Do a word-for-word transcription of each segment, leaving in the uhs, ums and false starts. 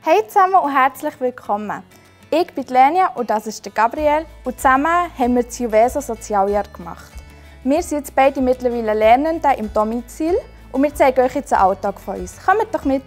Hey zusammen und herzlich willkommen. Ich bin Lenia und das ist der Gabriel und zusammen haben wir das Juveso Sozialjahr gemacht. Wir sind jetzt beide mittlerweile Lernende im Domizil und wir zeigen euch jetzt den Alltag von uns. Kommt doch mit!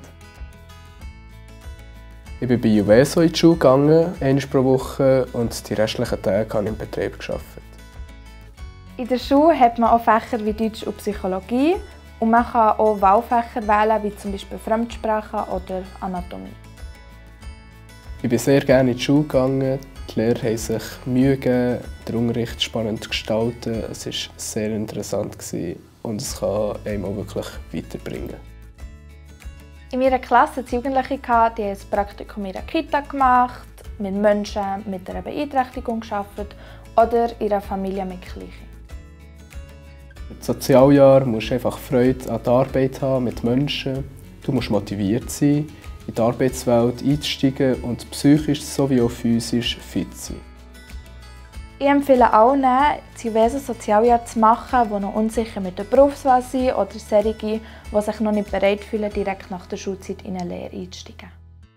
Ich bin bei Juveso in die Schule gegangen, einmal pro Woche, und die restlichen Tage habe ich im Betrieb gearbeitet. In der Schule hat man auch Fächer wie Deutsch und Psychologie und man kann auch Wahlfächer wählen, wie zum Beispiel Fremdsprachen oder Anatomie. Ich bin sehr gerne in die Schule gegangen. Die Lehrer haben sich Mühe gegeben, den Unterricht spannend zu gestalten. Es war sehr interessant und es kann einem auch wirklich weiterbringen. In meiner Klasse hatte es Jugendliche, die haben ein Praktikum in einer Kita gemacht, mit Menschen mit einer Beeinträchtigung gearbeitet oder in einer Familie mit Kleinen. Im Sozialjahr musst du einfach Freude an der Arbeit haben mit Menschen. Du musst motiviert sein, in die Arbeitswelt einzusteigen und psychisch sowie auch physisch fit sein. Ich empfehle allen, das Juveso Sozialjahr zu machen, die noch unsicher mit der Berufswahl sind oder solche, die sich noch nicht bereit fühlen, direkt nach der Schulzeit in eine Lehre einzusteigen.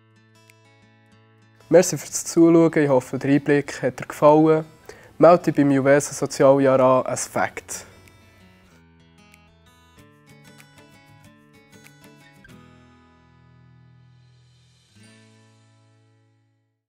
Merci fürs Zuschauen. Ich hoffe, der Einblick hat dir gefallen. Melde dich beim Juveso Sozialjahr an, ein Fakt.